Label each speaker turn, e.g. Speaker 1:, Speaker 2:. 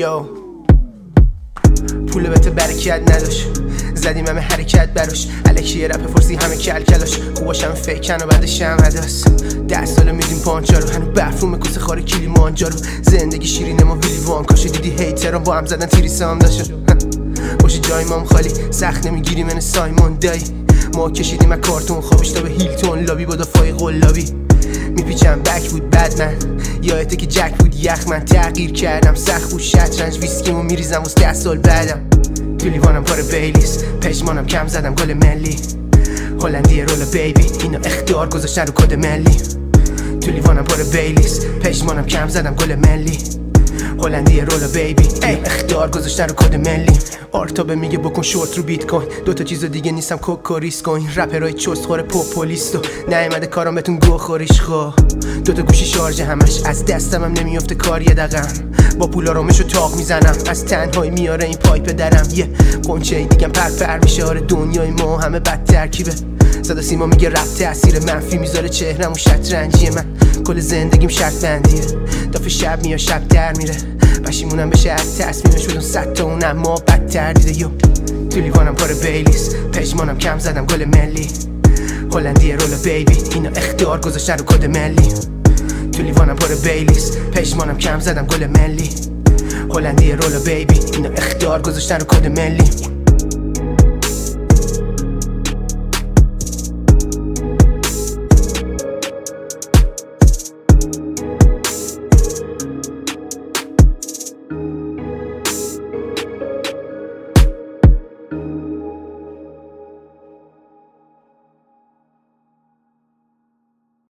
Speaker 1: یو پول بهت برکت نداشت، زدیم همه حرکت براش، الکی یه رپ فرسی همه کلکلاش، خوباشم فیکن و بعدش هم هداس. 10 ساله میدیم پانچا رو، هنو برفوم کسی خاره کلی مانجا رو. زندگی شیرینه ما ویلی وان کاشه، دیدی هیتران با هم زدن تیریسه هم داشت. باشه جای مام خالی، سخت نمیگیری من سایمون دایی. ما کشیدیم از کارتون خوابش تا به هیلتون، لابی با دفاعی قلابی. میپیچم بک بود بدمن، یادته که جک بود یخ، من تغییر کردم سخت بود شطرنج، ویسکیمو میریزم واسه 10 سال بعدم. تو لیوانم پاره بیلیس، پشمانم کم زدم گل ملی، هلندی رولا بیبی اینا اختیار گذاشتن رو کد ملی. تو لیوانم پاره بیلیس، پشمانم کم زدم گل ملی، هلندی رولا بیبی اینا اختیار گذاشتن رو کد ملی. آرتابه میگه بکن شورت رو بیت کوین، دوتا چیزو دیگه نیستم کوکوریس کوین. رپرای چست خوره پوپولیستو، نیومده کارم بهتون گو خوریش خو. دوتا گوشی شارژ همش از دستم هم نمیافته کار یه دقم، با پولا رومشو تاق میزنم، از تنهایی میاره این پایپ درم. یه قنچه دیگم پر میشه، آره دنیای ما همه بد ترکیبه. صدا سیما میگه رپ تاثیر منفی میذاره چهرم و شطرنجی من، کل زندگیم شرط بندیه. دافه شب میاد شب در میره، پشیمونم بشه از تصمیمش بدون 100 تا اونم ما بدتر دیده. یو تو لیوانم پاره بیلیس، پشمانم کم زدم گل ملی، هلندی رولا بیبی اینا اختیار گذاشتن رو کد ملی. تو لیوانم پاره بیلیس، پشمانم کم زدم گل ملی، هلندی رولا بیبی اینا اختیار گذاشتن رو کد ملی.